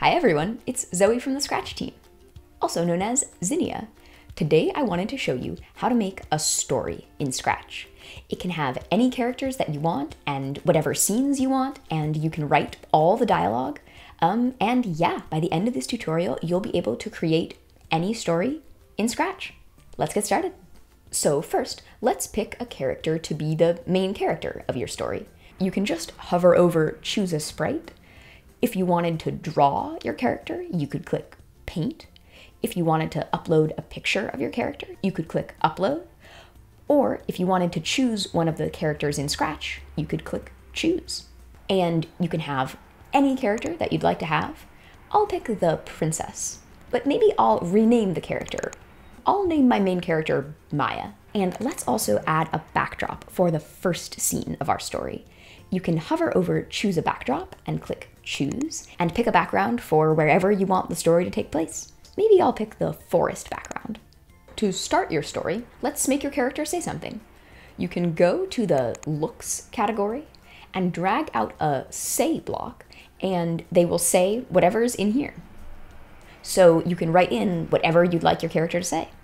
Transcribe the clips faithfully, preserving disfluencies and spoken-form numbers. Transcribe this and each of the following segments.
Hi everyone, it's Zoe from the Scratch team, also known as Zinnia. Today I wanted to show you how to make a story in Scratch. It can have any characters that you want and whatever scenes you want, and you can write all the dialogue. Um, and yeah, by the end of this tutorial, you'll be able to create any story in Scratch. Let's get started. So first, let's pick a character to be the main character of your story. You can just hover over Choose a Sprite. If you wanted to draw your character, you could click Paint. If you wanted to upload a picture of your character, you could click Upload. Or if you wanted to choose one of the characters in Scratch, you could click Choose. And you can have any character that you'd like to have. I'll pick the princess, but maybe I'll rename the character. I'll name my main character Maya. And let's also add a backdrop for the first scene of our story. You can hover over Choose a Backdrop and click Choose, and pick a background for wherever you want the story to take place. Maybe I'll pick the forest background. To start your story, let's make your character say something. You can go to the Looks category and drag out a Say block, and they will say whatever's in here. So you can write in whatever you'd like your character to say.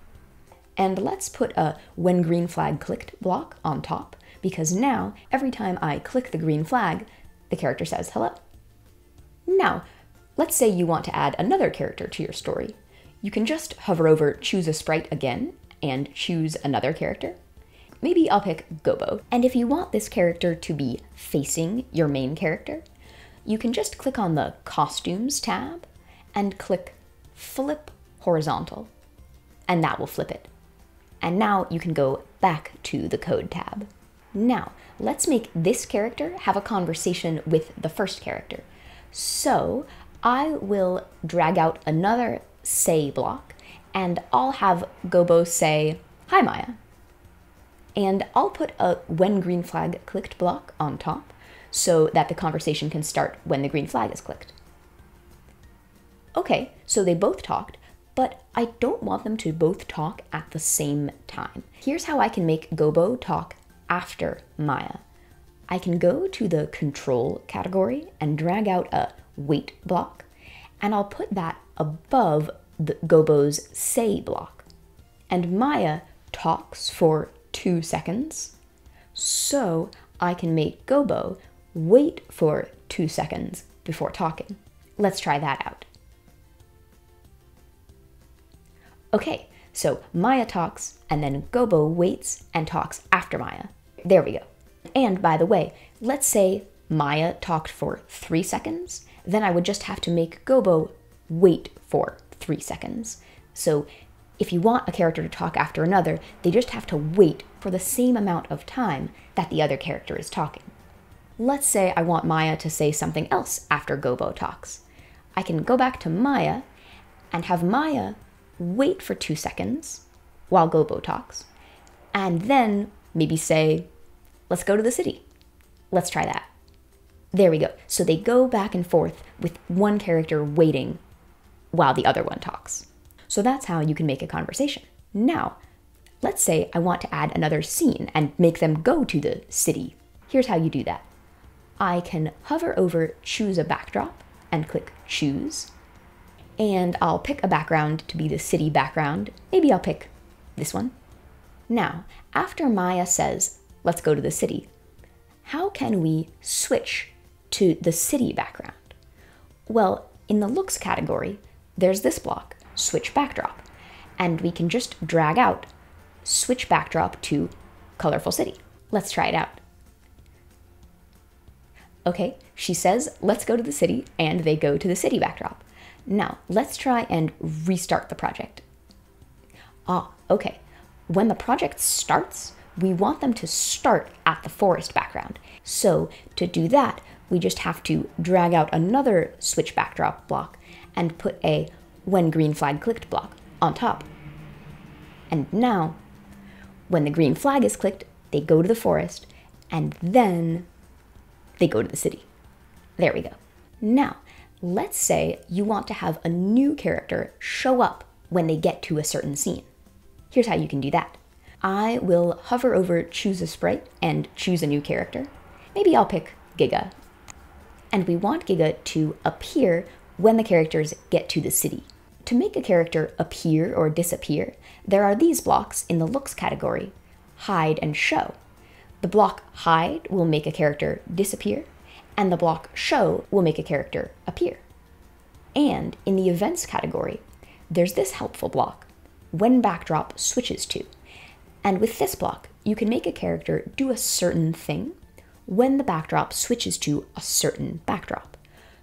And let's put a When Green Flag Clicked block on top, because now every time I click the green flag, the character says hello. Now, let's say you want to add another character to your story. You can just hover over Choose a Sprite again and choose another character. Maybe I'll pick Gobo. And if you want this character to be facing your main character, you can just click on the Costumes tab and click Flip Horizontal, and that will flip it. And now you can go back to the Code tab. Now, let's make this character have a conversation with the first character. So I will drag out another Say block, and I'll have Gobo say, "Hi Maya." And I'll put a When Green Flag Clicked block on top so that the conversation can start when the green flag is clicked. Okay, so they both talked, but I don't want them to both talk at the same time. Here's how I can make Gobo talk after Maya. I can go to the Control category and drag out a Wait block, and I'll put that above the Gobo's Say block. And Maya talks for two seconds, so I can make Gobo wait for two seconds before talking. Let's try that out. Okay, so Maya talks, and then Gobo waits and talks after Maya. There we go. And by the way, let's say Maya talked for three seconds, then I would just have to make Gobo wait for three seconds. So if you want a character to talk after another, they just have to wait for the same amount of time that the other character is talking. Let's say I want Maya to say something else after Gobo talks. I can go back to Maya and have Maya wait for two seconds while Gobo talks, and then maybe say, "Let's go to the city." Let's try that. There we go. So they go back and forth with one character waiting while the other one talks. So that's how you can make a conversation. Now, let's say I want to add another scene and make them go to the city. Here's how you do that. I can hover over Choose a Backdrop and click Choose. And I'll pick a background to be the city background. Maybe I'll pick this one. Now, after Maya says, "Let's go to the city," how can we switch to the city background? Well, in the Looks category, there's this block, Switch Backdrop, and we can just drag out Switch Backdrop to Colorful City. Let's try it out. Okay, she says, "Let's go to the city," and they go to the city backdrop. Now, let's try and restart the project. Ah, okay. When the project starts, we want them to start at the forest background. So to do that, we just have to drag out another Switch Backdrop block and put a When Green Flag Clicked block on top. And now, when the green flag is clicked, they go to the forest, and then they go to the city. There we go. Now, let's say you want to have a new character show up when they get to a certain scene. Here's how you can do that. I will hover over Choose a Sprite and choose a new character. Maybe I'll pick Giga. And we want Giga to appear when the characters get to the city. To make a character appear or disappear, there are these blocks in the looks category, hide and show. The block hide will make a character disappear, and the block show will make a character appear. And in the events category, there's this helpful block, when backdrop switches to. And with this block, you can make a character do a certain thing when the backdrop switches to a certain backdrop.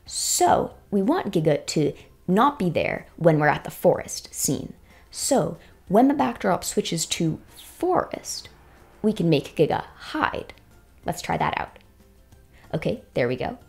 So we want Giga to not be there when we're at the forest scene. So when the backdrop switches to forest, we can make Giga hide. Let's try that out. Okay, there we go.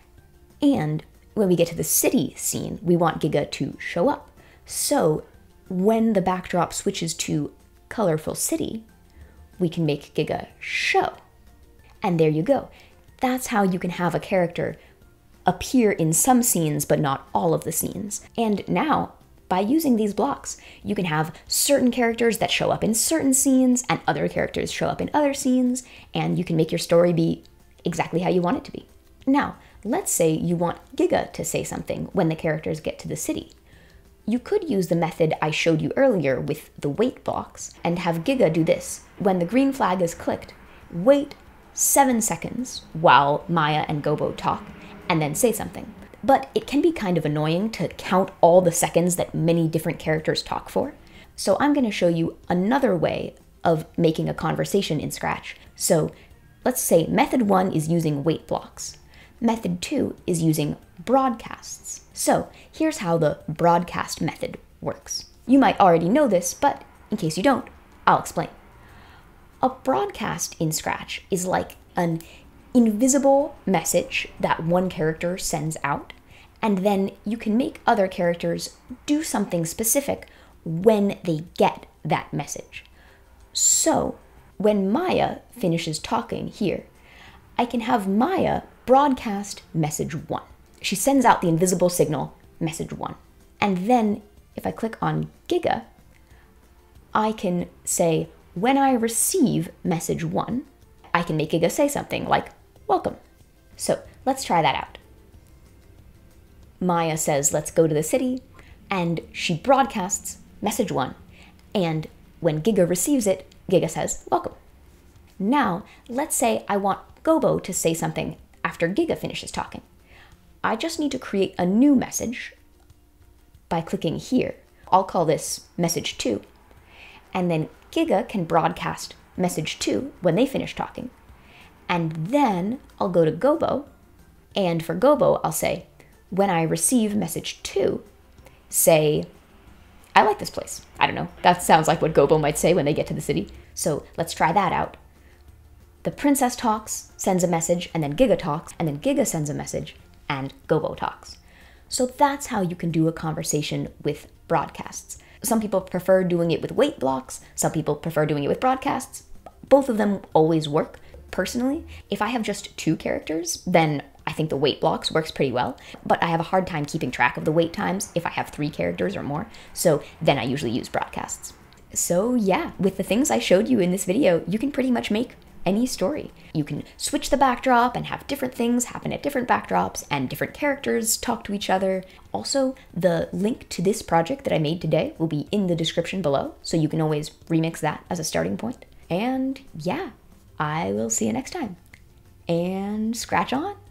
And when we get to the city scene, we want Giga to show up. So when the backdrop switches to colorful city, we can make Giga show. And there you go. That's how you can have a character appear in some scenes, but not all of the scenes. And now, by using these blocks, you can have certain characters that show up in certain scenes and other characters show up in other scenes, and you can make your story be exactly how you want it to be. Now, let's say you want Giga to say something when the characters get to the city. You could use the method I showed you earlier with the wait blocks and have Giga do this. When the green flag is clicked, wait seven seconds while Maya and Gobo talk, and then say something. But it can be kind of annoying to count all the seconds that many different characters talk for. So I'm going to show you another way of making a conversation in Scratch. So let's say method one is using wait blocks. Method two is using broadcasts. So here's how the broadcast method works. You might already know this, but in case you don't, I'll explain. A broadcast in Scratch is like an invisible message that one character sends out, and then you can make other characters do something specific when they get that message. So when Maya finishes talking here, I can have Maya broadcast message one. She sends out the invisible signal, message one. And then if I click on Giga, I can say, when I receive message one, I can make Giga say something like, welcome. So let's try that out. Maya says, let's go to the city, and she broadcasts message one. And when Giga receives it, Giga says, welcome. Now, let's say I want Gobo to say something after Giga finishes talking. I just need to create a new message by clicking here. I'll call this message two. And then Giga can broadcast message two when they finish talking. And then I'll go to Gobo, and for Gobo, I'll say, when I receive message two, say, I like this place. I don't know. That sounds like what Gobo might say when they get to the city. So let's try that out. The princess talks, sends a message, and then Giga talks, and then Giga sends a message, and Gobo talks. So that's how you can do a conversation with broadcasts. Some people prefer doing it with wait blocks. Some people prefer doing it with broadcasts. Both of them always work. Personally, if I have just two characters, then I think the wait blocks works pretty well, but I have a hard time keeping track of the wait times if I have three characters or more, so then I usually use broadcasts. So yeah, with the things I showed you in this video, you can pretty much make any story. You can switch the backdrop and have different things happen at different backdrops and different characters talk to each other. Also, the link to this project that I made today will be in the description below, so you can always remix that as a starting point. And yeah, I will see you next time. And scratch on!